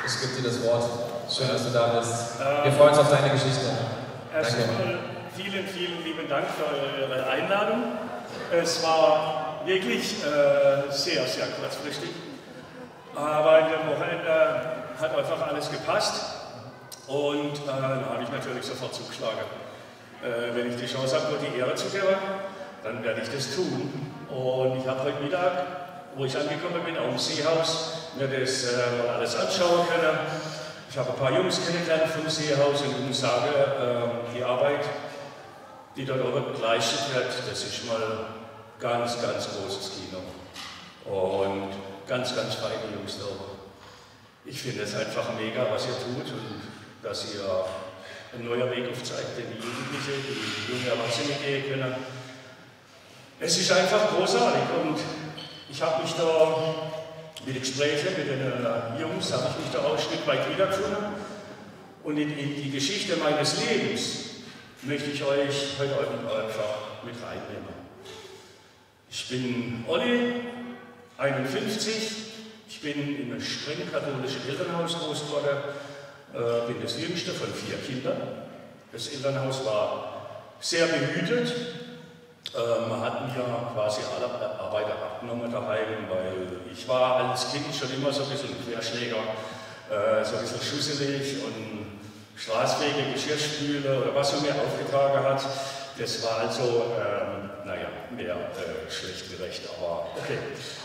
Ich gebe dir das Wort. Schön, dass du da bist. Wir freuen uns auf deine Geschichte. Erstmal vielen, vielen lieben Dank für eure Einladung. Es war wirklich sehr, sehr kurzfristig. Aber in dem Wochenende hat einfach alles gepasst. Und da habe ich natürlich sofort zugeschlagen. Wenn ich die Chance habe, nur die Ehre zu geben, dann werde ich das tun. Und ich habe heute Mittag, wo ich angekommen bin, auf dem Seehaus, mir das mal alles anschauen können. Ich habe ein paar Jungs kennengelernt vom Seehaus und ich muss sagen, die Arbeit, die dort oben geleistet wird, das ist mal ganz, ganz großes Kino. Und ganz, ganz feine Jungs da oben. Ich finde es einfach mega, was ihr tut und dass ihr ein neuer Weg aufzeigt, den die Jugendlichen, die jungen Erwachsenen gehen können. Es ist einfach großartig und ich habe mich da mit den Gesprächen mit den Jungs, habe ich mich da auch ein Stück weit wiedergefunden. Und in die Geschichte meines Lebens möchte ich euch heute Abend einfach mit reinnehmen. Ich bin Olli, 51, ich bin in einem streng katholischen Elternhaus groß geworden, bin das jüngste von 4 Kindern. Das Elternhaus war sehr behütet. Man hat mir quasi alle Arbeiter abgenommen daheim, weil ich war als Kind schon immer so ein bisschen Querschläger, so ein bisschen schusselig und Straßwege, Geschirrspüle oder was man mir aufgetragen hat. Das war also, naja, mehr schlecht gerecht, aber okay.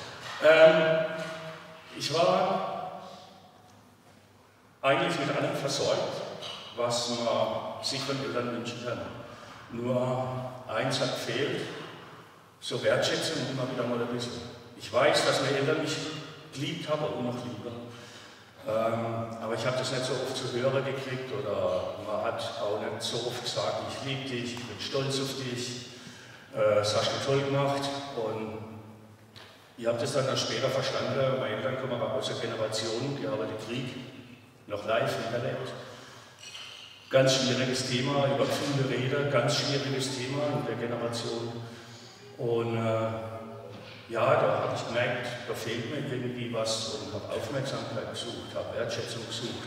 Ich war eigentlich mit allem versorgt, was man sich von Eltern wünschen kann. Nur eins hat gefehlt, so Wertschätzung immer wieder mal ein bisschen. Ich weiß, dass meine Eltern mich geliebt haben und noch lieben. Aber ich habe das nicht so oft zu hören gekriegt oder man hat auch nicht so oft gesagt, ich liebe dich, ich bin stolz auf dich, das hast du toll gemacht. Und ich habe das dann später verstanden, meine Eltern kommen aber aus der Generation, die haben den Krieg noch live miterlebt. Ganz schwieriges Thema, über viele Rede, ganz schwieriges Thema in der Generation. Und ja, da habe ich gemerkt, da fehlt mir irgendwie was und habe Aufmerksamkeit gesucht, habe Wertschätzung gesucht.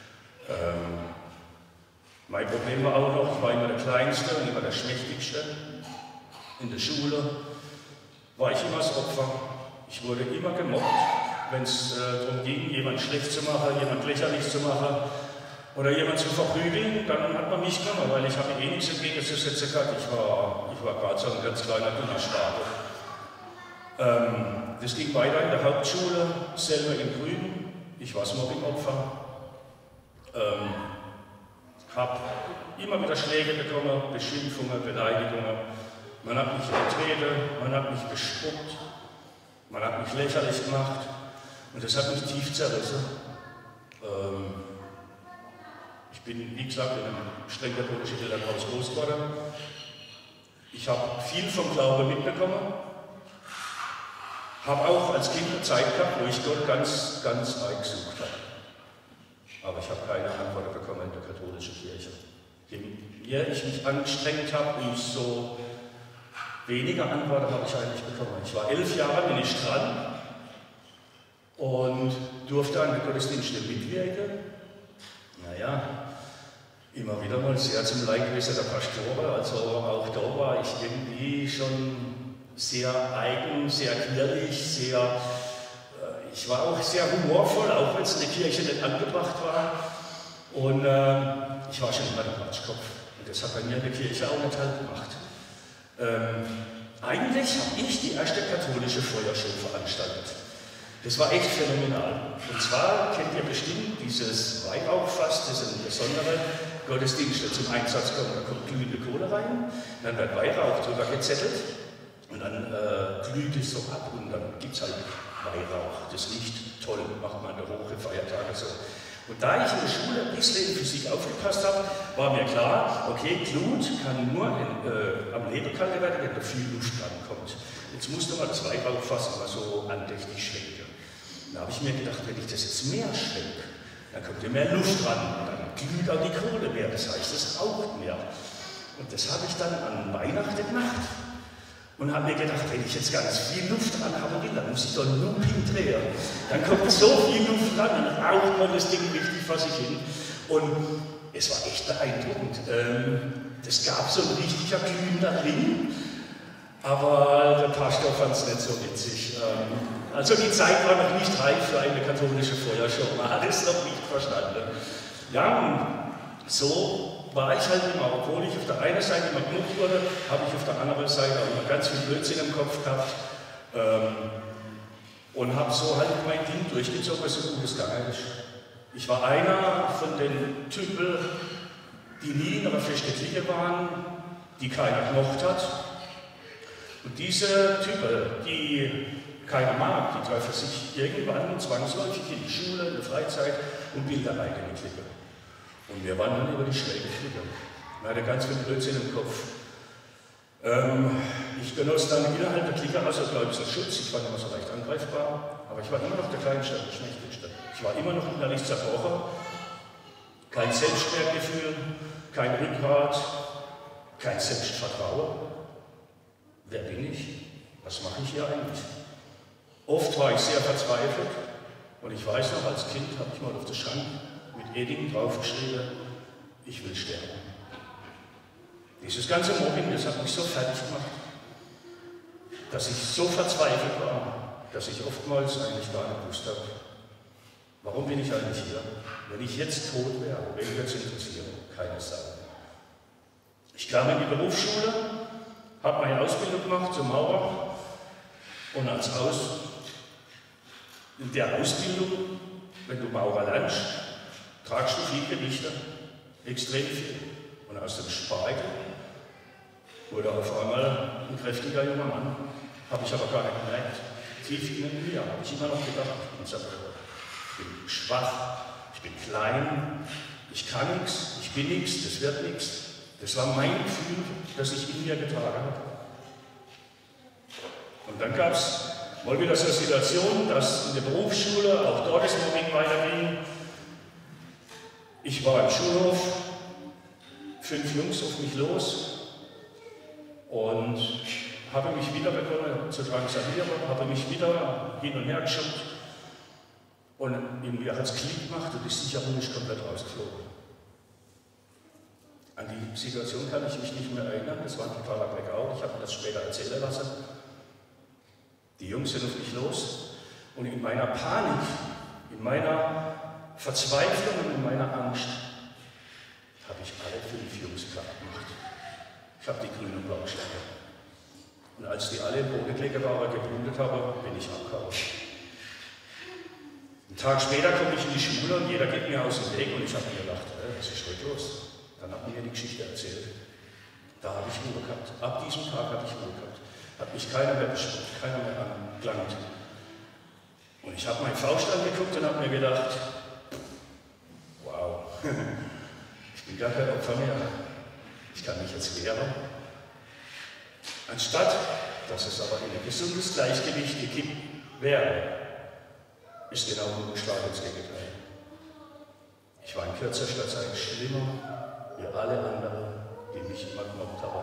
Mein Problem war auch noch, ich war immer der Kleinste und immer der Schmächtigste. In der Schule war ich immer das Opfer. Ich wurde immer gemobbt, wenn es darum ging, jemand schlecht zu machen, jemand lächerlich zu machen. Oder jemand zu verprügeln, dann hat man mich genommen, weil ich habe eh nichts entgegenzusetzen gehabt. Ich war gerade so ein ganz kleiner Dunnerstapel. Das ging weiter in der Hauptschule, selber in Grün. Ich war das Mobbing-Opfer. Habe immer wieder Schläge bekommen, Beschimpfungen, Beleidigungen. Man hat mich getreten, man hat mich gespuckt, man hat mich lächerlich gemacht. Und das hat mich tief zerrissen. Ich bin, wie gesagt, in einem streng katholischen Elternhaus groß geworden. Ich habe viel vom Glauben mitbekommen. Habe auch als Kind eine Zeit gehabt, wo ich Gott ganz, ganz arg gesucht habe. Aber ich habe keine Antwort bekommen in der katholischen Kirche. Je mehr ich mich angestrengt habe, umso weniger Antworten habe ich eigentlich bekommen. Ich war 11 Jahre, bin ich dran und durfte an den Gottesdiensten mitwirken. Naja, immer wieder mal sehr zum Leidwesen der Pastoren, also auch da war ich irgendwie schon sehr eigen, sehr quirlig, ich war auch sehr humorvoll, auch wenn es in der Kirche nicht angebracht war. Und ich war schon immer der Quatschkopf und das hat bei mir in der Kirche auch nicht halt gemacht. Eigentlich habe ich die erste katholische Feuershow veranstaltet. Das war echt phänomenal. Und zwar kennt ihr bestimmt dieses Weihrauchfass, das sind besondere Gottesdienste zum Einsatz kommen. Da kommt glühende Kohle rein, dann wird Weihrauch drüber gezettelt und dann glüht es so ab und dann gibt es halt Weihrauch. Das riecht toll, macht man an der Hoche Feiertage so. Und da ich in der Schule ein bisschen in Physik aufgepasst habe, war mir klar, okay, Glut kann nur am Lebekalte werden, wenn da viel Luft rankommt. Jetzt musste man das Weihrauchfass immer so andächtig schwenken. Da habe ich mir gedacht, wenn ich das jetzt mehr schwenke, dann kommt ja mehr Luft ran und dann glüht auch die Kohle mehr, das heißt, es raucht mehr. Und das habe ich dann an Weihnachten gemacht. und habe mir gedacht, wenn ich jetzt ganz viel Luft dran habe will, dann muss ich doch ein Looping drehen. Dann kommt so viel Luft dran, dann raucht man das Ding richtig vor sich hin. Und es war echt beeindruckend. Es gab so ein richtiger glühender Ring, aber der Pastor fand es nicht so witzig. Also die Zeit war noch nicht reif für eine katholische Feuershow, man hat es noch nicht verstanden. Ja, so war ich halt immer, obwohl ich auf der einen Seite immer genug wurde, habe ich auf der anderen Seite auch immer ganz viel Blödsinn im Kopf gehabt und habe so halt mein Ding durchgezogen, so gut es gegangen ist. Ich war einer von den Typen, die nie in einer festen Clique waren, die keiner gemocht hat. Und diese Typen, die keiner mag, die treffen sich irgendwann zwangsläufig in die Schule, in der Freizeit und bilden eine eigene Clique. Und wir waren dann über die schräge Clique. Man hatte ganz viel Blödsinn im Kopf. Ich genoss dann innerhalb der Clique außergläubigen Schutz. Ich war nicht mehr so leicht angreifbar, aber ich war immer noch der Kleinste, der Schmächtigste. Ich war immer noch innerlich zerbrochen. Kein Selbstwertgefühl, kein Rückgrat, kein Selbstvertrauen. Wer bin ich? Was mache ich hier eigentlich? Oft war ich sehr verzweifelt und ich weiß noch, als Kind habe ich mal auf den Schrank mit Edding draufgeschrieben, ich will sterben. Dieses ganze Mobbing, das hat mich so fertig gemacht, dass ich so verzweifelt war, dass ich oftmals eigentlich gar nicht gewusst habe, warum bin ich eigentlich hier? Wenn ich jetzt tot wäre, wen würde es interessieren? Keine Sache. Ich kam in die Berufsschule, habe meine Ausbildung gemacht zum Maurer und in der Ausbildung, wenn du Maurer lernst, tragst du viel Gewichte, extrem viel. Und aus dem Speichel wurde auf einmal ein kräftiger junger Mann, habe ich aber gar nicht gemerkt. Tief in mir habe ich immer noch gedacht, ich bin schwach, ich bin klein, ich kann nichts, ich bin nichts, das wird nichts. Das war mein Gefühl, das ich in mir getragen habe. Und dann gab es mal wieder so eine Situation, dass in der Berufsschule auch dort das Mobbing weiterging. Ich war im Schulhof, 5 Jungs auf mich los und habe mich wieder begonnen zu drangsalieren, habe mich wieder hin und her geschubbt und irgendwie hat es Klick gemacht und die Sicherung ist komplett rausgeflogen. An die Situation kann ich mich nicht mehr erinnern, das war ein totaler Blackout, ich habe mir das später erzählen lassen. Die Jungs sind auf mich los und in meiner Panik, in meiner Verzweiflung und in meiner Angst habe ich alle 5 Jungs platt gemacht. Ich habe die grüne und blaue Schlange. Und als die alle im Boden gelegen waren, geblutet haben, bin ich abgehauen. Einen Tag später komme ich in die Schule und jeder geht mir aus dem Weg und ich habe mir gedacht, was ist heute los? Dann hat man mir die Geschichte erzählt. Da habe ich Ruhe gehabt. Ab diesem Tag hatte ich Ruhe gehabt. Hat mich keiner mehr bespuckt, keiner mehr angelangt. Und ich habe meinen Faust angeguckt und habe mir gedacht, wow, ich bin gar kein Opfer mehr. Ich kann mich jetzt wehren. Anstatt, dass es aber in ein gesundes Gleichgewicht gekippt wäre, ist genau umgeschlagen ins Gegenteil. Ich war in kürzester Zeit schlimmer wie alle anderen, die mich immer gemobbt haben.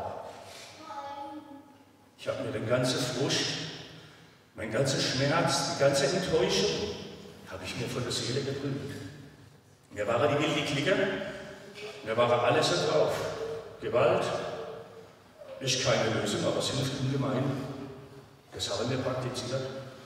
Ich habe mir den ganzen Frust, mein ganzer Schmerz, die ganze Enttäuschung, habe ich mir von der Seele geprügelt. Mir war die wilde Clique, mir war alles so drauf. Gewalt ist keine Lösung, aber es hilft ungemein. Das haben wir praktiziert.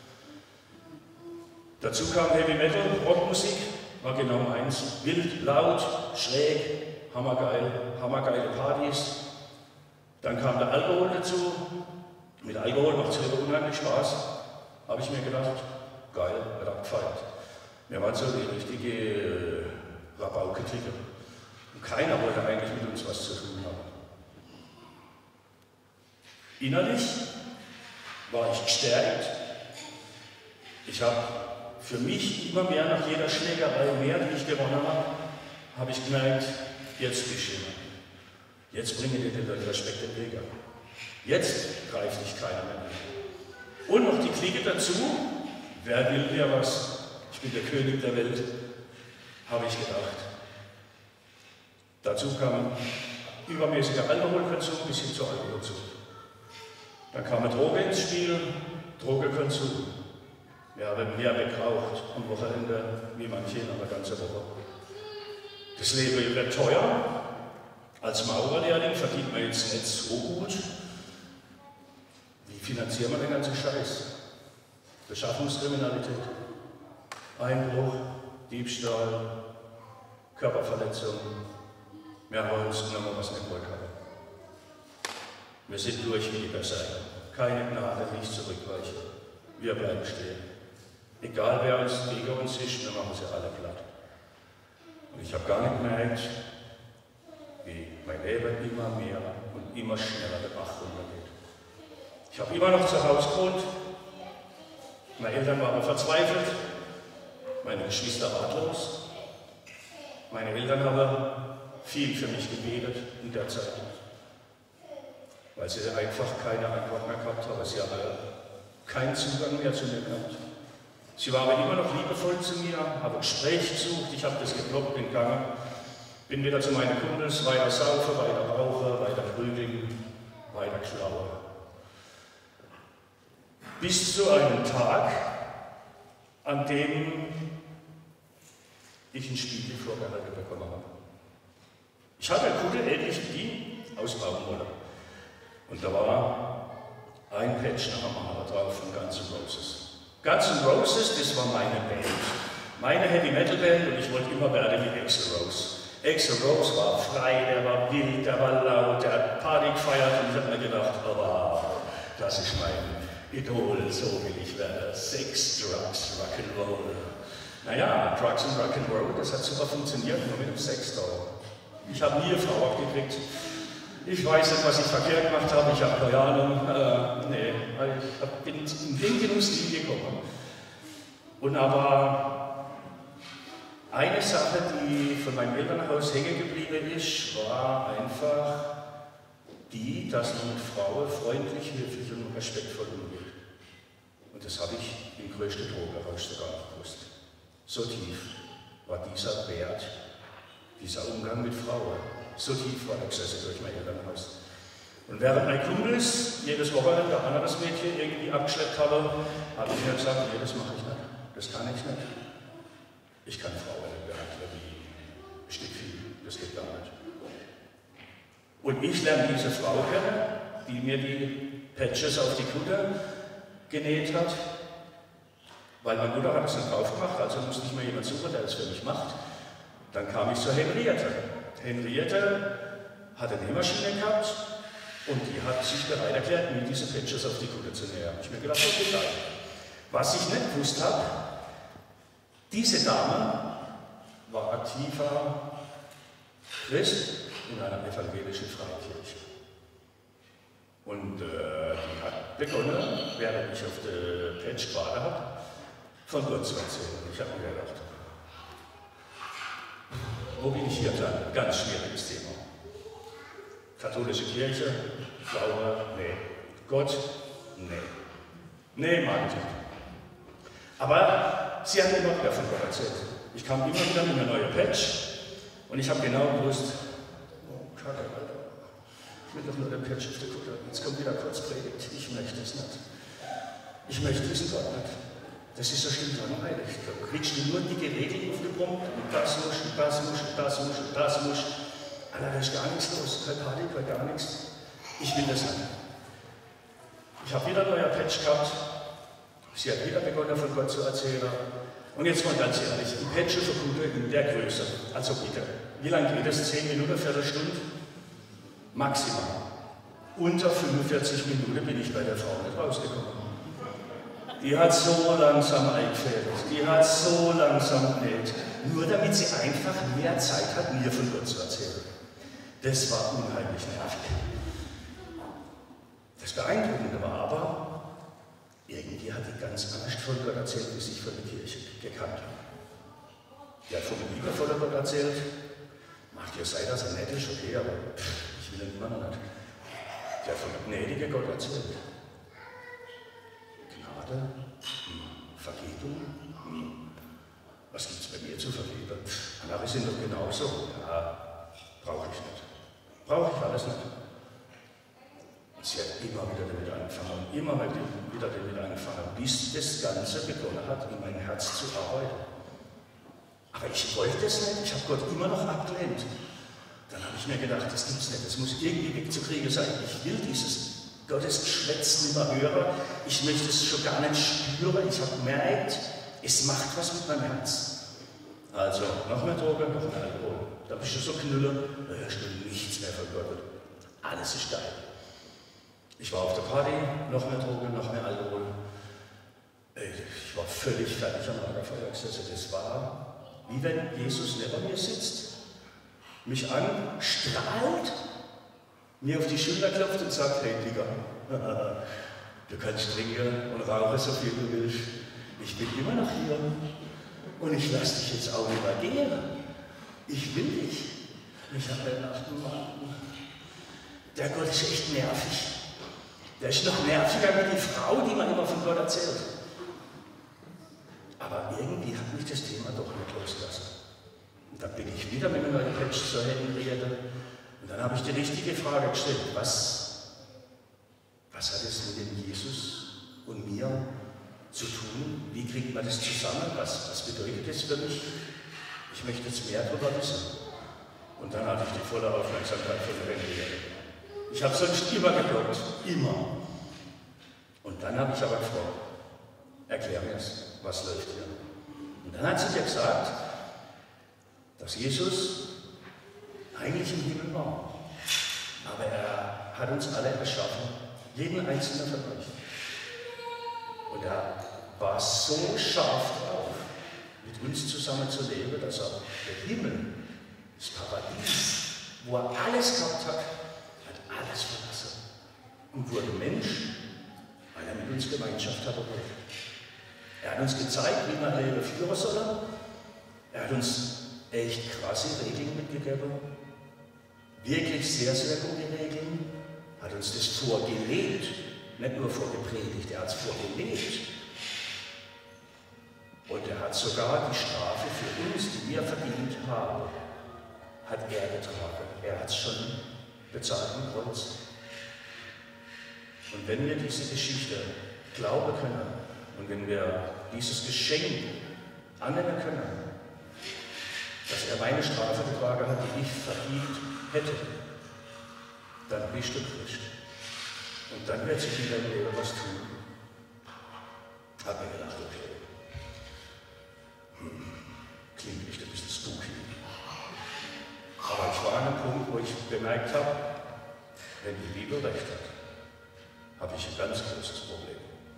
Dazu kam Heavy Metal, Rockmusik, war genau meins. Wild, laut, schräg, hammergeile Partys. Dann kam der Alkohol dazu. Mit Alkohol macht es selber unheimlich Spaß. Habe ich mir gedacht, geil, wird abgefeiert. Wir waren so die richtige Rabauke-Clique. Und keiner wollte eigentlich mit uns was zu tun haben. Innerlich war ich gestärkt. Ich habe für mich immer mehr nach jeder Schlägerei mehr, die ich gewonnen habe, habe ich gemerkt, jetzt bist du jemand. Jetzt bringe dir den Respekt entgegen. Jetzt greift dich keiner mehr an. Und noch die Clique dazu, wer will mir was? Ich bin der König der Welt, habe ich gedacht. Dazu kam übermäßiger Alkoholkonsum bis hin zur Alkoholsucht. Dann kam eine Droge ins Spiel, Drogekonsum. Wir haben mehr geraucht am Wochenende wie manche in einer ganzen Woche. Das Leben wird teuer. Als Maurerlehrling verdient man jetzt nicht so gut. Wie finanzieren wir den ganzen Scheiß? Beschaffungskriminalität, Einbruch, Diebstahl, Körperverletzung. Mehr haben wir uns genommen, was nicht wollen haben. Wir sind durch wie die Berserker. Keine Gnade, nicht zurückweichen. Wir bleiben stehen. Egal wer uns gegen uns ist, wir machen sie alle platt. Und ich habe gar nicht gemerkt, wie mein Leben immer mehr und immer schneller den Bach runtergeht. Ich habe immer noch zu Hause gewohnt. Meine Eltern waren verzweifelt, meine Geschwister ratlos. Meine Eltern haben viel für mich gebetet in der Zeit, weil sie einfach keine Antwort mehr gehabt haben. Sie haben keinen Zugang mehr zu mir gehabt. Sie waren immer noch liebevoll zu mir, haben Gespräch gesucht, ich habe das geblockt, bin gegangen, bin wieder zu meinen Kumpels, weiter saufen, weiter rauchen, weiter prügeln, weiter klauen. Bis zu einem Tag, an dem ich einen Spiegel vorgehalten bekommen habe. Ich hatte eine Kugel, ähnlich wie die, aus Baumwolle. Und da war ein Patch nach dem anderen drauf von Guns N' Roses. Guns N' Roses, das war meine Band. Meine Heavy-Metal-Band und ich wollte immer werden wie Axl Rose. Axl Rose war frei, der war wild, der war laut, der hat Party gefeiert und ich habe mir gedacht, oh wow, das ist mein Idol, so will ich werden. Sex, Drugs, Rock'n'Roll. Naja, Drugs und Rock'n'Roll, das hat super funktioniert, nur mit dem Sexdoll. Ich habe nie eine Frau abgekriegt. Ich weiß nicht, was ich verkehrt gemacht habe, ich habe keine Ahnung. Ich bin in den Genuss nie gekommen. Und aber eine Sache, die von meinem Elternhaus hängen geblieben ist, war einfach die, dass man mit Frauen freundlich, höflich und respektvoll umgeht. Und das habe ich im größten Drogenrausch sogar noch gewusst. So tief war dieser Wert, dieser Umgang mit Frauen. So tief war der gesessen durch mein Elternhaus. Und während meine Kumpels jedes Wochenende ein anderes Mädchen irgendwie abgeschleppt habe, habe ich mir gesagt, nee, das mache ich nicht. Das kann ich nicht. Ich kann Frauen nicht behandeln wie ein Stück Vieh. Das geht gar nicht. Und ich lerne diese Frau kennen, die mir die Patches auf die Kutte genäht hat, weil meine Mutter hat es nicht drauf gemacht, also musste ich mir jemanden suchen, der es für mich macht. Dann kam ich zur Henriette. Henriette hat eine Nähmaschine gehabt und die hat sich bereit erklärt, mir diese Patches auf die Kutte zu nähen. Ich mir gedacht, okay, geil. Was ich nicht gewusst habe, diese Dame war aktiver Christ in einer evangelischen Freikirche. Und die hat begonnen, während ich auf der Patch gewartet habe, von Gott zu erzählen. Ich habe mir gedacht, wo bin ich hier dran? Ganz schwieriges Thema. Katholische Kirche, Glaube, nee. Gott, nee. Nee, mag ich nicht. Aber sie hat immer wieder von Gott erzählt. Ich kam immer wieder mit einer neuen Patch und ich habe genau gewusst, oh Kacke, Alter, ich will doch nur den Patch auf der Kutte. Jetzt kommt wieder kurz Predigt. Ich möchte es nicht. Ich möchte diesen Gott nicht. Das ist so schlimm langweilig. Da kriegst du nur dicke Regeln aufgebrummt und das musst und das musst und das musst und das musst. Alter, da ist gar nichts los. Kein Party, kein gar nichts. Ich will das nicht. Ich habe wieder ein neuer Patch gehabt. Sie hat wieder begonnen, von Gott zu erzählen. Und jetzt mal ganz ehrlich, ein Patch für Gute in der Größe. Also bitte. Wie lange geht es? 10 Minuten, Viertelstunde? Maximal. Unter 45 Minuten bin ich bei der Frau nicht rausgekommen. Die hat so langsam eingefädelt, die hat so langsam genäht, nur damit sie einfach mehr Zeit hat, mir von Gott zu erzählen. Das war unheimlich nervig. Das Beeindruckende war aber, irgendwie hat die ganz anders von Gott erzählt, wie ich von der Kirche gekannt habe. Die hat von dem liebevollen Gott erzählt, macht ihr sei das nett ist, okay, aber ich will ihn immer noch nicht. Die hat von dem gnädigen Gott erzählt. Vergebung? Was gibt es bei mir zu vergeben? Andere sind doch genauso. Ja, brauche ich nicht. Brauche ich alles nicht. Und sie hat immer wieder damit angefangen. angefangen und immer wieder damit angefangen, bis das Ganze begonnen hat, in mein Herz zu arbeiten. Aber ich wollte es nicht, ich habe Gott immer noch abgelehnt. Dann habe ich mir gedacht, das gibt es nicht, das muss irgendwie wegzukriegen sein. Ich will dieses Gottesgeschwätz nicht mehr hören, ich möchte es schon gar nicht spüren. Ich habe gemerkt, es macht was mit meinem Herz. Also, noch mehr Drogen, noch mehr Alkohol. Da bist du so knüller, da hörst du nichts mehr von Gott. Alles ist geil. Ich war auf der Party, noch mehr Drogen, noch mehr Alkohol. Ich war völlig fertig am Lagerfeuer gesessen. Das war, wie wenn Jesus neben mir sitzt, mich anstrahlt, mir auf die Schulter klopft und sagt, hey Digga, du kannst trinken und rauchen, so viel du willst. Ich bin immer noch hier und ich lasse dich jetzt auch nicht mehr gehen. Ich will dich. Ich habe gedacht, Mann, der Gott ist echt nervig. Der ist noch nerviger wie die Frau, die man immer von Gott erzählt. Aber irgendwie hat mich das Thema doch nicht losgelassen. Und dann bin ich wieder mit einem neuen Patch zur Henriette. Und dann habe ich die richtige Frage gestellt. Was hat es mit dem Jesus und mir zu tun? Wie kriegt man das zusammen? Was bedeutet das für mich? Ich möchte jetzt mehr darüber wissen. Und dann hatte ich die volle Aufmerksamkeit von der Henriette. Ich habe sonst immer geglaubt, immer. Und dann habe ich aber gefragt, erklär mir es, was läuft hier? Und dann hat sie mir gesagt, dass Jesus eigentlich im Himmel war. Aber er hat uns alle erschaffen, jeden einzelnen von euch. Und er war so scharf drauf, mit uns zusammen zu leben, dass er der Himmel, das Paradies, wo er alles gehabt hat, alles verlassen und wurde Mensch, weil er mit uns Gemeinschaft haben wollte. Er hat uns gezeigt, wie man Leben führen soll. Er hat uns echt krasse Regeln mitgegeben. Wirklich sehr, sehr gute Regeln. Hat uns das vorgelebt, nicht nur vorgepredigt, er hat es vorgelebt. Und er hat sogar die Strafe für uns, die wir verdient haben, hat er getragen. Er hat es schon bezahlt am Kreuz. Und wenn wir diese Geschichte glauben können und wenn wir dieses Geschenk annehmen können, dass er meine Strafe getragen hat, die ich verdient hätte, dann bist du Christ. Und dann wird sich in deinem Leben was tun. Hab mir gedacht, okay, klingt echt ein bisschen spooky. Aber ich war an einem Punkt, wo ich bemerkt habe, wenn die Bibel recht hat, habe ich ein ganz großes Problem.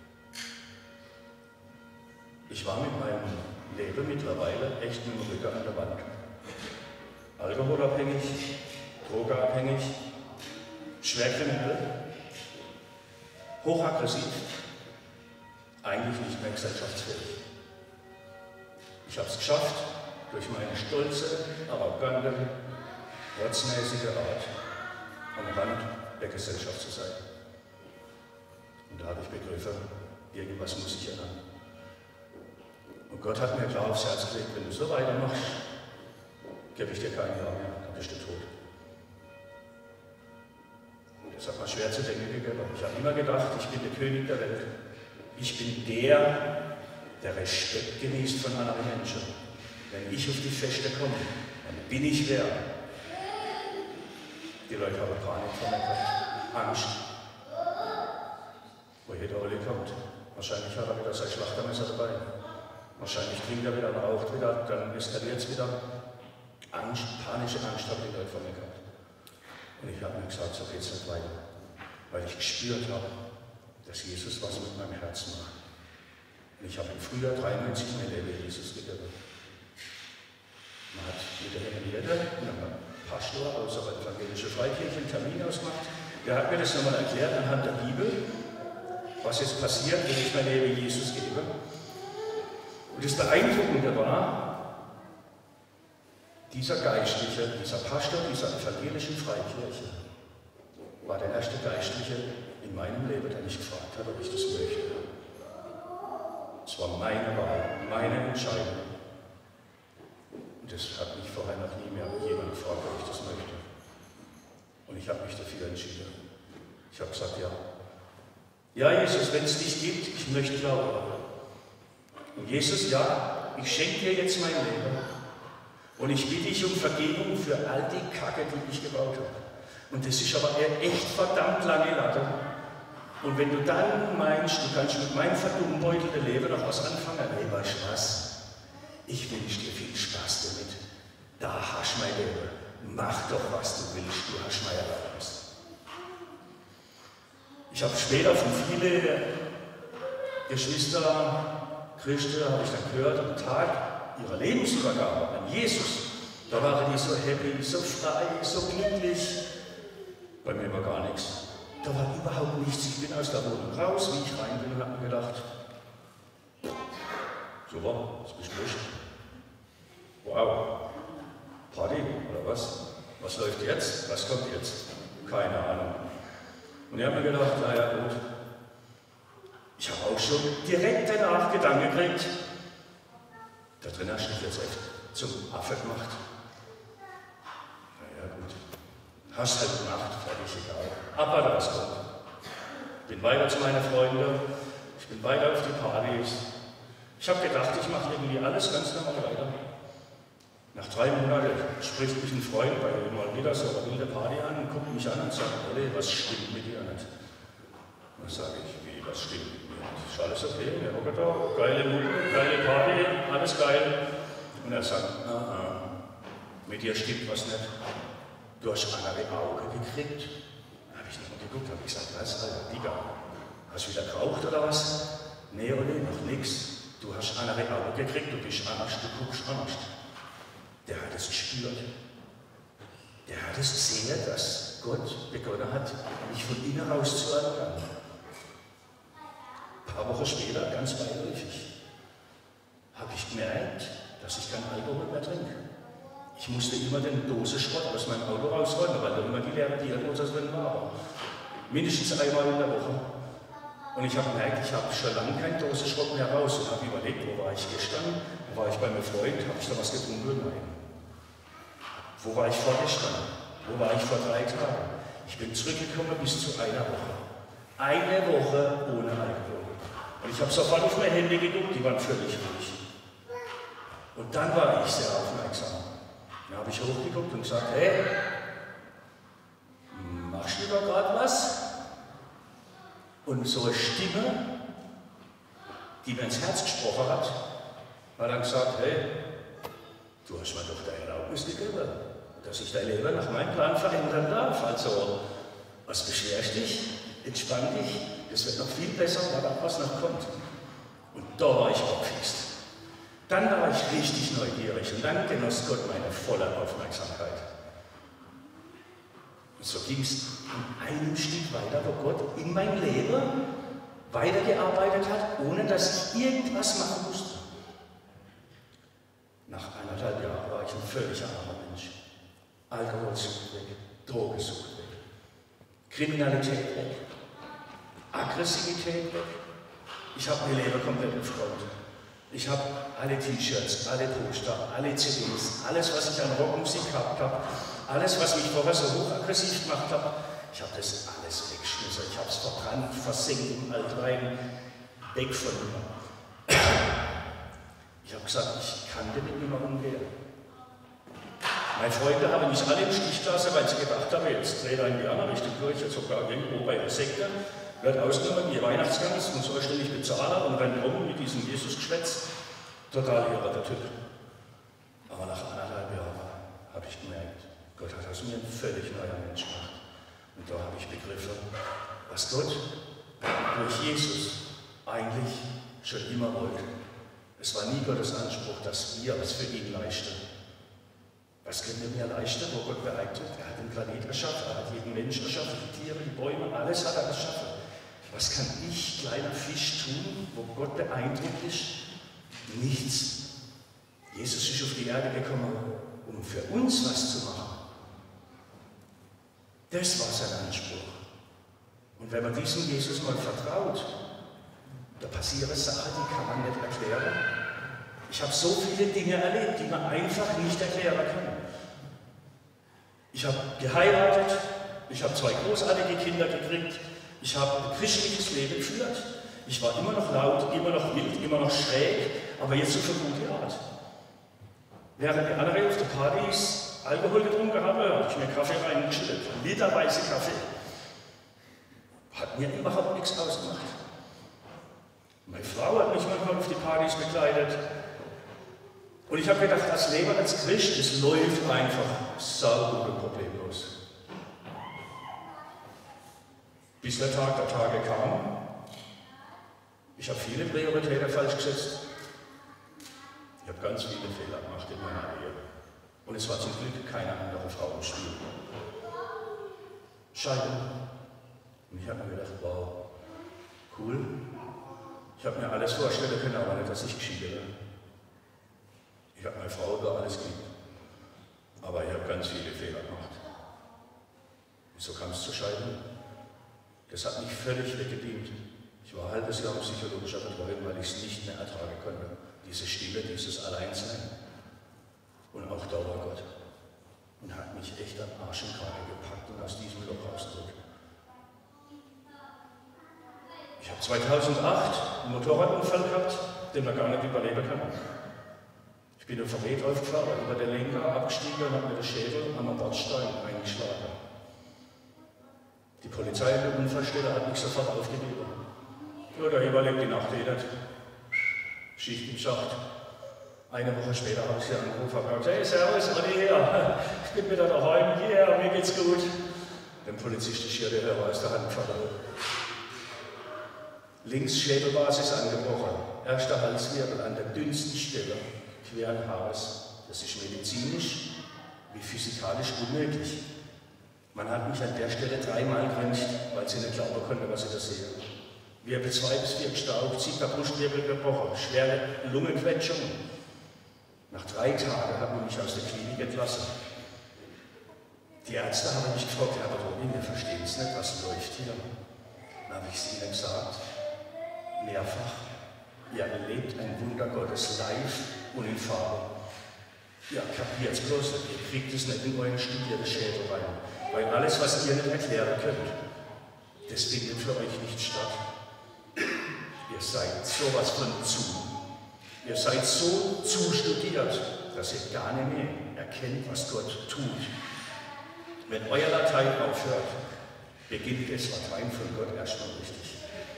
Ich war mit meinem Leben mittlerweile echt mit dem Rücken an der Wand. Alkoholabhängig, drogenabhängig, schwerkriminell, hochaggressiv, eigentlich nicht mehr gesellschaftsfähig. Ich habe es geschafft, durch meine stolze, arrogante, rotzmäßige Art am Rand der Gesellschaft zu sein. Und da habe ich begriffen, irgendwas muss ich ändern. Und Gott hat mir klar aufs Herz gelegt, wenn du so weitermachst, gebe ich dir kein Jahr mehr, dann bist du tot. Und das hat mir schwer zu denken gegeben. Ich habe immer gedacht, ich bin der König der Welt. Ich bin der Respekt genießt von anderen Menschen. Wenn ich auf die Feste komme, dann bin ich wer. Die Leute haben Panik vor mir gehabt, Angst. Woher der Olli kommt. Wahrscheinlich hat er wieder sein Schlachtermesser dabei. Wahrscheinlich trinkt er wieder, raucht wieder, dann eskaliert es wieder. Angst, panische Angst haben die Leute vor mir gehabt. Und ich habe mir gesagt, so geht es nicht weiter. Weil ich gespürt habe, dass Jesus was mit meinem Herzen macht. Und ich habe im Frühjahr 93 mein Leben Jesus gegeben. Man hat mit der Henriette und einem Pastor aus der evangelischen Freikirche einen Termin ausgemacht. Der hat mir das nochmal erklärt anhand der Bibel, was jetzt passiert, wenn ich mein Leben Jesus gebe. Und das Beeindruckende war, dieser Geistliche, dieser Pastor dieser evangelischen Freikirche, war der erste Geistliche in meinem Leben, der mich gefragt hat, ob ich das möchte. Es war meine Wahl, meine Entscheidung. Und das hat mich vorher noch nie mehr jemand gefragt, ob ich das möchte. Und ich habe mich dafür entschieden. Ich habe gesagt, ja, Ja, Jesus, wenn es dich gibt, ich möchte glauben. Und Jesus, ja, ich schenke dir jetzt mein Leben. Und ich bitte dich um Vergebung für all die Kacke, die ich gebaut habe. Und das ist aber echt verdammt lange Latte. Und wenn du dann meinst, du kannst mit meinem verdummbeutelten Leben noch was anfangen, nee, weißt du was? Ich wünsche dir viel Spaß damit. Da hast du mein Leben. Mach doch, was du willst, du hast mein Erlaubnis. Ich habe später von vielen Geschwister, Christen, habe ich dann gehört, am Tag ihrer Lebensübergabe an Jesus, da waren die so happy, so frei, so glücklich. Bei mir war gar nichts. Da war überhaupt nichts. Ich bin aus der Wohnung raus, wie ich rein bin, und habe mir gedacht, super, das bist du. Wow, Party oder was? Was läuft jetzt? Was kommt jetzt? Keine Ahnung. Und ich habe mir gedacht, naja gut, ich habe auch schon direkt danach Gedanken gekriegt, da drin hast du dich jetzt echt zum Affe gemacht. Naja gut, hast halt gemacht, fertig, egal. Aber das kommt. Ich bin weiter zu meinen Freunden, ich bin weiter auf die Partys. Ich habe gedacht, ich mache irgendwie alles ganz normal weiter. Nach 3 Monaten spricht mich ein Freund bei mal wieder so einer wilden Party an und guckt mich an und sagt, Olli, was stimmt mit dir nicht? Dann sage ich, wie, was stimmt mit mir nicht? Ist alles okay? Wir hocken da, geile Mucke, geile Party, alles geil. Und er sagt, mit dir stimmt was nicht. Du hast andere Augen gekriegt. Da habe ich nicht mal geguckt, habe ich gesagt, was, Alter, Digga, hast du wieder geraucht oder was? Nee, Olli, noch nix. Du hast andere Augen gekriegt, du bist anders, du guckst anders. Der hat es gespürt. Der hat es gesehen, dass Gott begonnen hat, mich von innen raus zu erneuern. Ein paar Wochen später, ganz beiläufig, habe ich gemerkt, dass ich kein Alkohol mehr trinke. Ich musste immer den Dosenschrott aus meinem Auto rausräumen, weil da immer die leere Bierdose drin war. Mindestens einmal in der Woche. Und ich habe gemerkt, ich habe schon lange keinen Dosenschrott mehr raus und habe überlegt, wo war ich gestern? Wo war ich bei meinem Freund? Habe ich da was getrunken? Nein. Wo war ich vorgestern? Wo war ich vor 3 Tagen? Ich bin zurückgekommen bis zu einer Woche. Eine Woche ohne Alkohol. Und ich habe sofort auf meine Hände geguckt, die waren völlig ruhig. Und dann war ich sehr aufmerksam. Dann habe ich hochgeguckt und gesagt, hey, machst du da gerade was? Und so eine Stimme, die mir ins Herz gesprochen hat, hat dann gesagt, hey, du hast mir doch deine Erlaubnis gegeben, dass ich dein Leben nach meinem Plan verändern darf. Also, was beschwerst dich? Entspann dich, es wird noch viel besser, was noch kommt. Und da war ich aufgefixt. Dann war ich richtig neugierig und dann genoss Gott meine volle Aufmerksamkeit. Und so ging es in einem Stück weiter, wo Gott in mein Leben weitergearbeitet hat, ohne dass ich irgendwas machen musste. Nach 1,5 Jahren war ich ein völlig anderer Mensch. Alkoholsucht weg, Drogensucht weg, Kriminalität weg, Aggressivität weg. Ich habe mein Leben komplett befreundet. Ich habe alle T-Shirts, alle Poster, alle CDs, alles, was ich an Rockmusik gehabt habe, alles, was mich vorher so hochaggressiv gemacht hat, ich habe das alles weggeschmissen. Ich habe es verbrannt, versenkt im Altwein, weg von mir. Ich habe gesagt, ich kann damit nicht mehr umgehen. Meine Freunde haben mich alle im Stich gelassen, weil sie gedacht haben, jetzt dreht er in die andere Richtung durch, jetzt sogar irgendwo bei der Sekte, wird ausgenommen, ihr Weihnachtsgang ist und so ständig bezahlen und rennt rum mit diesem Jesus-Geschwätz. Total irre, der Typ. Aber nach 1,5 Jahren habe ich gemerkt, Gott hat aus mir ein völlig neuer Mensch gemacht. Und da habe ich begriffen, was Gott durch Jesus eigentlich schon immer wollte. Es war nie Gottes Anspruch, dass wir was für ihn leisten. Was können wir mehr leisten, wo Gott beeindruckt? Er hat den Planeten erschaffen, er hat jeden Menschen erschaffen, die Tiere, die Bäume, alles hat er erschaffen. Was kann ich, kleiner Fisch, tun, wo Gott beeindruckt ist? Nichts. Jesus ist auf die Erde gekommen, um für uns was zu machen. Das war sein Anspruch. Und wenn man diesem Jesus mal vertraut, da passieren Sachen, die kann man nicht erklären. Ich habe so viele Dinge erlebt, die man einfach nicht erklären kann. Ich habe geheiratet, ich habe 2 großartige Kinder gekriegt, Ich habe ein christliches Leben geführt. Ich war immer noch laut, immer noch wild, immer noch schräg, aber jetzt auf eine gute Art. Während die anderen auf den Partys Alkohol getrunken haben, habe ich mir Kaffee reingeschüttet. Literweise Kaffee. Hat mir überhaupt nichts ausgemacht. Meine Frau hat mich manchmal auf die Partys begleitet. Und ich habe gedacht, das Leben als Christ, das läuft einfach sauber und problemlos. Bis der Tag der Tage kam. Ich habe viele Prioritäten falsch gesetzt. Ich habe ganz viele Fehler gemacht in meiner Ehe. Und es war zum Glück keine andere Frau im Spiel. Scheidung. Und ich habe mir gedacht, wow, cool. Ich habe mir alles vorstellen können, aber nicht, dass ich geschieden werde. Ich habe meine Frau über alles geliebt. Aber ich habe ganz viele Fehler gemacht. Wieso kam es zur Scheidung? Das hat mich völlig weggedient. Ich war ein halbes Jahr in psychologischer Betreuung, weil ich es nicht mehr ertragen konnte. Diese Stille, dieses Alleinsein. Und auch da war Gott. Und hat mich echt am Arsch und Kragen gepackt und aus diesem Loch rausgedrückt. Ich habe 2008 einen Motorradunfall gehabt, den man gar nicht überleben kann. Ich bin auf dem Rad aufgefahren, über den Lenker abgestiegen und habe mir den Schädel am Bordstein eingeschlagen. Die Polizei in der Unfallstelle hat mich sofort aufgegeben. Ja, der überlebt die Nacht eh nicht. Schicht im Schacht. Eine Woche später habe ich sie angerufen und gesagt, hey, servus, Adi hier. Ich bin wieder daheim, hier, mir geht's gut. Dem Polizist ist hier der Hörer aus der Hand gefallen. Links Schädelbasis angebrochen, erster Halswirbel an der dünnsten Stelle, queren Haares. Das ist medizinisch wie physikalisch unmöglich. Man hat mich an der Stelle 3-mal geröntgt, weil sie nicht glauben konnte, was sie da sehen. Wirbel 2 bis 4 gestaucht, 7. Brustwirbel gebrochen, schwere Lungenquetschung. Nach 3 Tagen hat man mich aus der Klinik entlassen. Die Ärzte haben mich gefragt, Herr Badoni, wir verstehen es nicht, was läuft hier. Dann habe ich es ihnen gesagt, mehrfach, ihr erlebt ein Wunder Gottes live und in Farbe. Ihr kapiert es bloß nicht, ihr kriegt es nicht in euren studierten Schädel rein, weil alles, was ihr nicht erklären könnt, das findet für euch nicht statt. Ihr seid sowas von zu. Ihr seid so zustudiert, dass ihr gar nicht mehr erkennt, was Gott tut. Wenn euer Latein aufhört, beginnt das Latein von Gott erstmal richtig.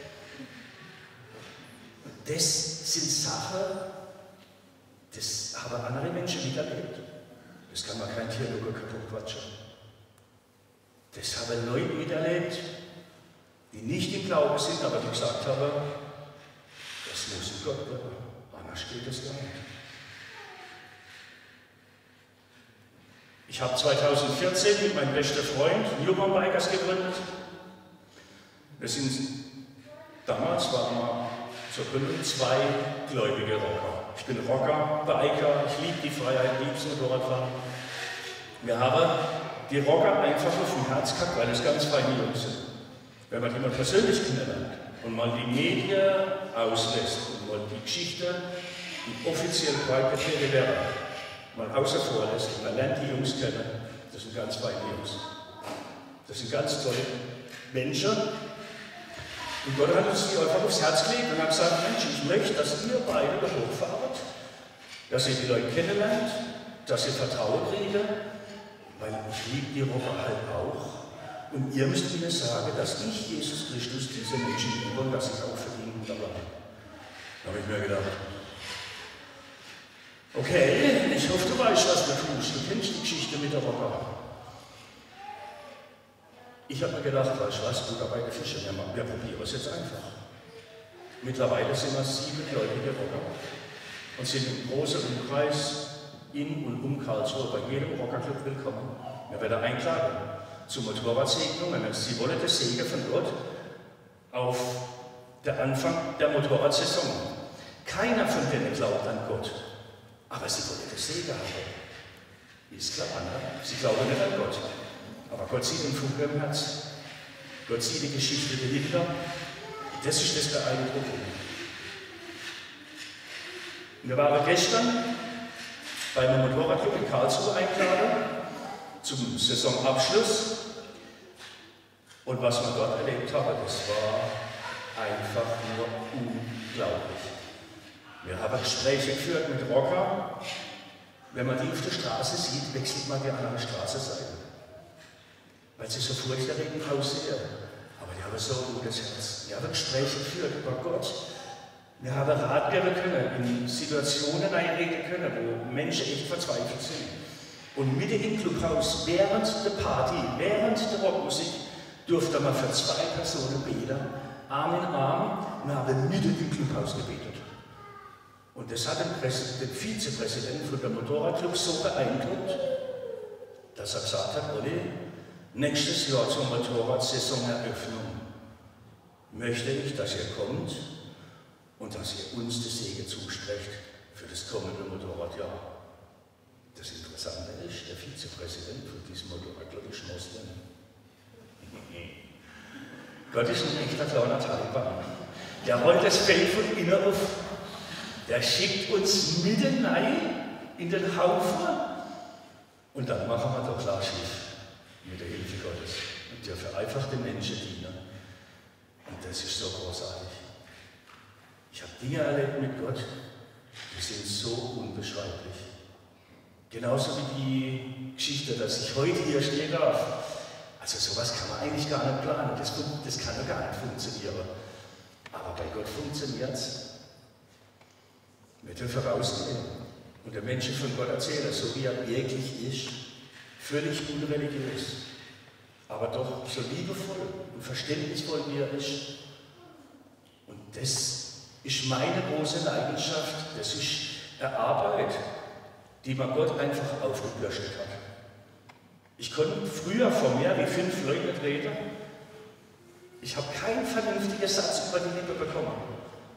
Und das sind Sachen, das haben andere Menschen nicht erlebt. Das kann man kein Theologe kaputt quatschen. Das haben Leute miterlebt, die nicht im Glauben sind, aber die gesagt haben, das muss in Gott bleiben. Anders geht es gar nicht. Ich habe 2014 mit meinem besten Freund Newborn Bikers gegründet. Damals waren wir zur Gründung 2 gläubige Rocker. Ich bin Rocker, Biker, ich liebe die Freiheit, liebe das Motorradfahren. Wir haben die Rocker einfach auf dem Herz gehabt, weil es ganz feine Jungs sind. Wenn man die mal persönlich kennenlernt und mal die Medien auslässt und mal die Geschichte, die offiziell breitgetreten werden, mal außer vor lässt und man lernt die Jungs kennen, das sind ganz feine Jungs. Das sind ganz tolle Menschen. Und Gott hat uns die einfach aufs Herz gelegt und hat gesagt, Mensch, ich möchte, dass ihr beide da hochfahrt, dass ihr die Leute kennenlernt, dass ihr Vertrauen kriegt, weil ich liebe die Rocker halt auch. Und ihr müsst mir sagen, dass ich, Jesus Christus, diese Menschen liebe und dass ich auch verdiene dabei. Da habe ich mir gedacht, okay, ich hoffe, du weißt, was du tust. Du kennst die Geschichte mit der Rocker. Ich habe mir gedacht, weißt du was, Butter bei den Fischen, wir probieren es jetzt einfach. Mittlerweile sind wir 7 gläubige Rocker und sind im großen Umkreis in und um Karlsruhe bei jedem Rockerclub willkommen. Wir werden einladen zu Motorradsegnungen. Sie wollen das Segen von Gott auf der Anfang der Motorradsaison. Keiner von denen glaubt an Gott, aber sie wollen das Segen haben. Ist klar, ne? Sie glauben nicht an Gott. Aber Gott sieht den Funke im Herz. Gott sieht die Geschichte dahinter. Das ist das Beeindruckende. Wir waren gestern beim Motorradclub in Karlsruhe eingeladen zum Saisonabschluss. Und was wir dort erlebt haben, das war einfach nur unglaublich. Wir haben Gespräche geführt mit Rocker. Wenn man die auf der Straße sieht, wechselt man die andere Straßenseite. Weil sie so furchterregend aussehen. Aber die haben so ein gutes Herz. Wir haben Gespräche geführt über Gott. Wir haben Rat geben können, in Situationen einreden können, wo Menschen echt verzweifelt sind. Und mitten im Clubhaus, während der Party, während der Rockmusik, durfte man für 2 Personen beten, Arm in Arm, und haben mitten im Clubhaus gebetet. Und das hat den Vizepräsidenten von der Motorradclub so beeindruckt, dass er gesagt hat, Olli, nächstes Jahr zur Motorradsaisoneröffnung möchte ich, dass ihr kommt und dass ihr uns den Segen zusprecht für das kommende Motorradjahr. Das Interessante ist, der Vizepräsident von diesem Motorradclub ist Moslem. Gott ist ein echter kleiner Taliban. Der rollt das Feld von innen auf. Der schickt uns mitten rein in den Haufen und dann machen wir doch klar Schiff mit der Hilfe Gottes und dürfen einfach den Menschen dienen. Und das ist so großartig. Ich habe Dinge erlebt mit Gott, die sind so unbeschreiblich. Genauso wie die Geschichte, dass ich heute hier stehen darf. Also sowas kann man eigentlich gar nicht planen, das kann ja gar nicht funktionieren. Aber bei Gott funktioniert es. Wir dürfen rausgehen und den Menschen von Gott erzählen, so wie er wirklich ist. Völlig unreligiös, aber doch so liebevoll und verständnisvoll wie er ist. Und das ist meine große Leidenschaft, das ist eine Arbeit, die mir Gott einfach aufgebürstet hat. Ich konnte früher vor mehr wie 5 Leuten nicht reden. Ich habe keinen vernünftigen Satz über die Lippe bekommen.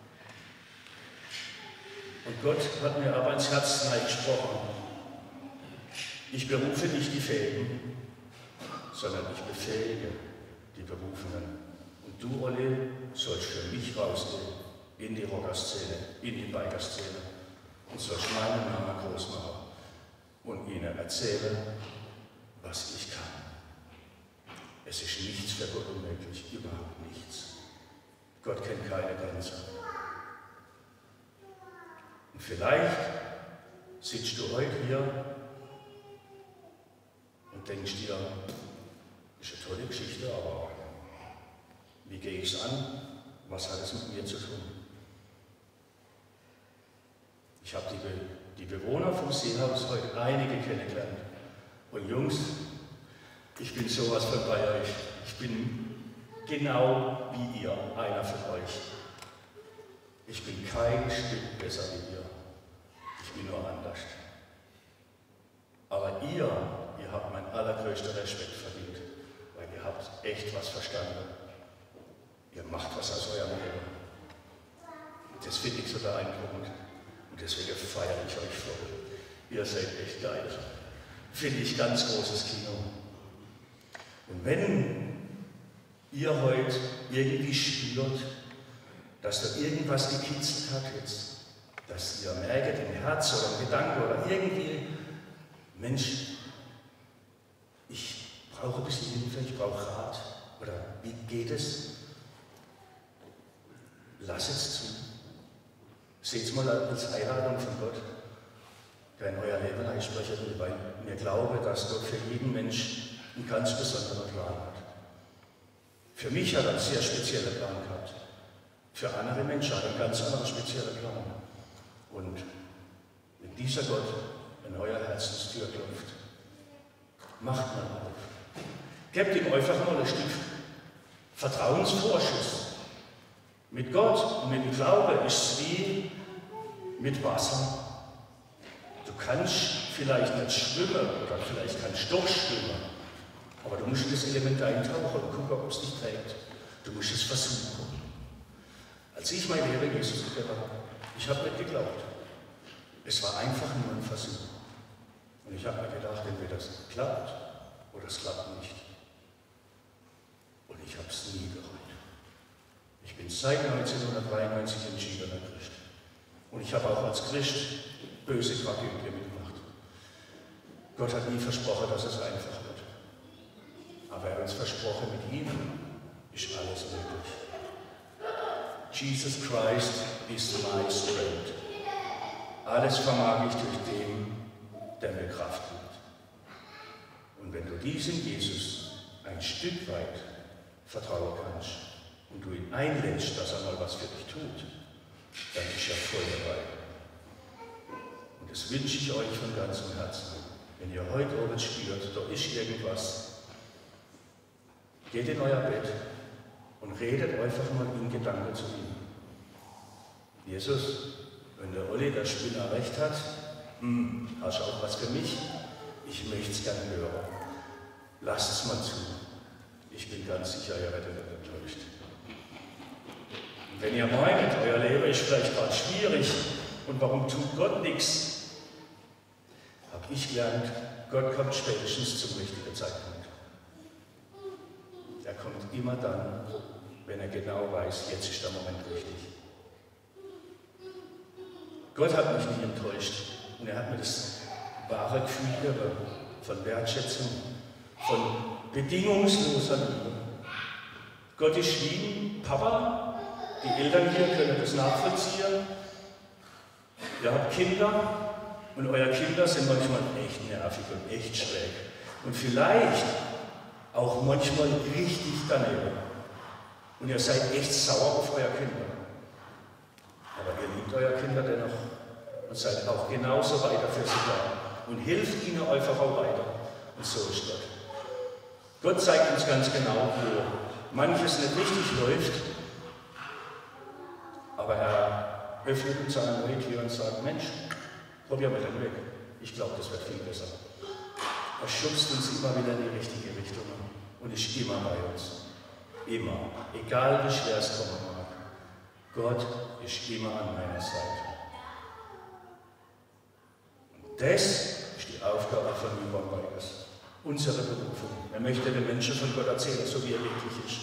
Und Gott hat mir aber ins Herz hineingesprochen. Ich berufe nicht die Fähigen, sondern ich befähige die Berufenen. Und du, Olli, sollst für mich rausgehen in die Rockerszene, in die Bikerszene und sollst meinen Namen groß machen und ihnen erzählen, was ich kann. Es ist nichts für Gott unmöglich, überhaupt nichts. Gott kennt keine Grenze. Und vielleicht sitzt du heute hier und denkst dir, das ist eine tolle Geschichte, aber wie gehe ich es an? Was hat es mit mir zu tun? Ich habe die Bewohner vom Seehaus heute einige kennengelernt. Und Jungs, ich bin sowas von bei euch. Ich bin genau wie ihr, einer von euch. Ich bin kein Stück besser wie ihr. Ich bin nur anders. Aber ihr habt meinen allergrößten Respekt verdient, weil ihr habt echt was verstanden. Ihr macht was aus eurem Leben. Das finde ich so beeindruckend. Und deswegen feiere ich euch voll. Ihr seid echt geil. Finde ich ganz großes Kino. Und wenn ihr heute irgendwie spürt, dass da irgendwas gekitzelt hat jetzt, dass ihr merkt im Herz oder im Gedanken oder irgendwie, Mensch, ich brauche ein bisschen Hilfe, ich brauche Rat oder wie geht es? Lasst es zu. Seht es mal als Einladung von Gott, der in euer Leben einsprechen will, weil mir glaube, dass Gott für jeden Mensch einen ganz besonderen Plan hat. Für mich hat er einen sehr speziellen Plan gehabt. Für andere Menschen hat er einen ganz anderen speziellen Plan. Und wenn dieser Gott in euer Herzenstür klopft, macht mal auf. Gebt ihm einfach mal ein Stück Vertrauensvorschuss. Mit Gott und mit dem Glauben ist es wie mit Wasser. Du kannst vielleicht nicht schwimmen oder vielleicht kannst du doch schwimmen, aber du musst in das Element eintauchen und gucken, ob es dich trägt. Du musst es versuchen. Als ich mein Leben Jesus gegeben habe, ich habe nicht geglaubt. Es war einfach nur ein Versuch. Und ich habe mir gedacht, entweder das klappt oder es klappt nicht. Und ich habe es nie bereut. Ich bin seit 1993 entschiedener Christ. Und ich habe auch als Christ böse Tragödien mitgemacht. Gott hat nie versprochen, dass es einfach wird. Aber er hat uns versprochen, mit ihm ist alles möglich. Jesus Christ is my strength. Alles vermag ich durch den, der mir Kraft gibt. Und wenn du diesem Jesus ein Stück weit vertrauen kannst und du ihn einlädst, dass er mal was für dich tut, dann ist er voll dabei. Und das wünsche ich euch von ganzem Herzen. Wenn ihr heute oben spürt, da ist irgendwas, geht in euer Bett und redet einfach mal in Gedanken zu ihm. Jesus, wenn der Olli, der Spinner, recht hat, hast du auch was für mich? Ich möchte es gerne hören. Lasst es mal zu. Ich bin ganz sicher, ihr werdet nicht enttäuscht. Und wenn ihr meint, euer Leben ist vielleicht gerade schwierig und warum tut Gott nichts, habe ich gelernt, Gott kommt spätestens zum richtigen Zeitpunkt. Er kommt immer dann, wenn er genau weiß, jetzt ist der Moment richtig. Gott hat mich nicht enttäuscht und er hat mir das wahre Gefühl gegeben von Wertschätzung, von bedingungsloser Liebe. Gott ist lieb, Papa, die Eltern hier können das nachvollziehen. Ihr habt Kinder und eure Kinder sind manchmal echt nervig und echt schräg und vielleicht auch manchmal richtig daneben. Und ihr seid echt sauer auf euer Kinder. Aber ihr liebt eure Kinder dennoch und seid auch genauso weiter für sie da und hilft ihnen einfach auch weiter. Und so ist Gott. Gott zeigt uns ganz genau, wo manches nicht richtig läuft, aber er öffnet uns eine neue Tür und sagt, Mensch, probier mal den Weg. Ich glaube, das wird viel besser. Er schubst uns immer wieder in die richtige Richtung und ist immer bei uns. Immer. Egal wie schwer es kommen mag. Gott ist immer an meiner Seite. Und das ist die Aufgabe von Newborn Bikers. Unsere Berufung. Er möchte den Menschen von Gott erzählen, so wie er wirklich ist.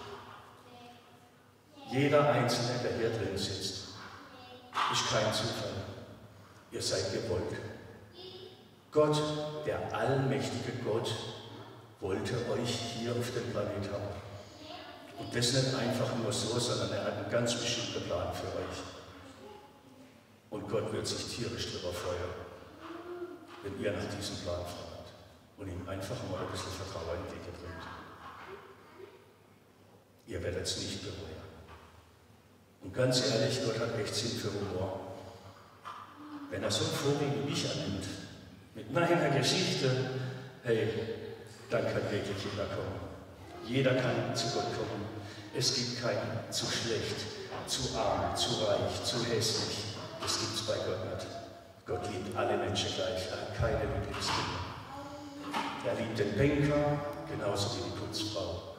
Jeder Einzelne, der hier drin sitzt, ist kein Zufall. Ihr seid gewollt. Gott, der allmächtige Gott, wollte euch hier auf dem Planet haben. Und das nicht einfach nur so, sondern er hat einen ganz bestimmten Plan für euch. Und Gott wird sich tierisch darüber freuen, wenn ihr nach diesem Plan fragt und ihm einfach mal ein bisschen Vertrauen entgegenbringt. Ihr werdet es nicht bereuen. Und ganz ehrlich, Gott hat echt Sinn für Humor. Wenn er so einen Vogel wie mich annimmt, mit meiner Geschichte, hey, dann kann wirklich jeder kommen. Jeder kann zu Gott kommen. Es gibt keinen zu schlecht, zu arm, zu reich, zu hässlich. Das gibt es bei Gott nicht. Gott liebt alle Menschen gleich, er hat keine Lieblingskinder. Er liebt den Banker genauso wie die Putzfrau.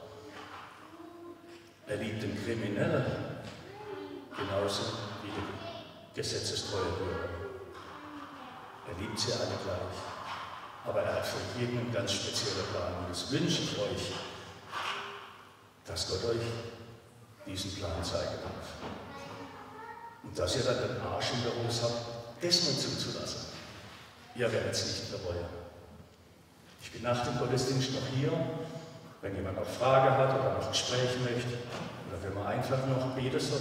Er liebt den Kriminellen genauso wie den gesetzestreuen Bürger. Er liebt sie alle gleich. Aber er hat für jeden einen ganz speziellen Plan. Und das wünsche ich euch, dass Gott euch diesen Plan zeigen darf. Und dass ihr dann den Arsch in der Hose habt, das mal zuzulassen. Ihr werdet es nicht bereuen. Ich bin nach dem Gottesdienst noch hier, wenn jemand noch Frage hat oder noch Gespräch möchte oder wenn man einfach noch beten soll,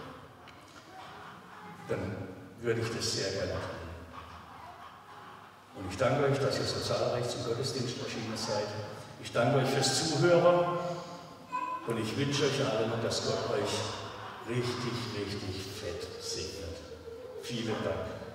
dann würde ich das sehr gerne tun. Und ich danke euch, dass ihr so zahlreich zum Gottesdienst erschienen seid. Ich danke euch fürs Zuhören und ich wünsche euch allen, dass Gott euch richtig, richtig fett segnet. Vielen Dank.